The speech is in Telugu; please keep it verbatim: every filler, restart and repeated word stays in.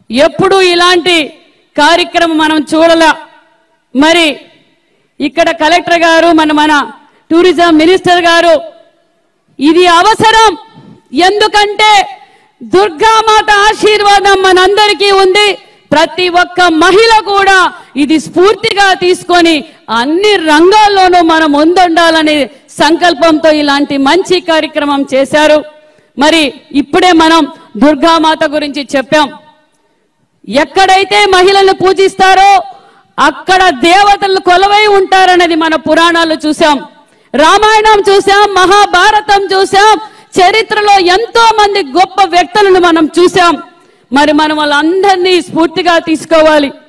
ఎప్పుడు ఇలాంటి కార్యక్రమం మనం చూడలా. మరి ఇక్కడ కలెక్టర్ గారు మన మన టూరిజం మినిస్టర్ గారు ఇది అవసరం. ఎందుకంటే దుర్గామాత ఆశీర్వాదం మనందరికీ ఉంది. ప్రతి ఒక్క మహిళ కూడా ఇది స్ఫూర్తిగా తీసుకొని అన్ని రంగాల్లోనూ మనం ముందుండాలనే సంకల్పంతో ఇలాంటి మంచి కార్యక్రమం చేశారు. మరి ఇప్పుడే మనం దుర్గామాత గురించి చెప్పాం. ఎక్కడైతే మహిళలు పూజిస్తారో అక్కడ దేవతలు కొలువై ఉంటారనేది మన పురాణాలు చూసాం, రామాయణం చూసాం, మహాభారతం చూసాం, చరిత్రలో ఎంతో మంది గొప్ప వ్యక్తులను మనం చూసాం. మరి మనం వాళ్ళందరినీ స్ఫూర్తిగా తీసుకోవాలి.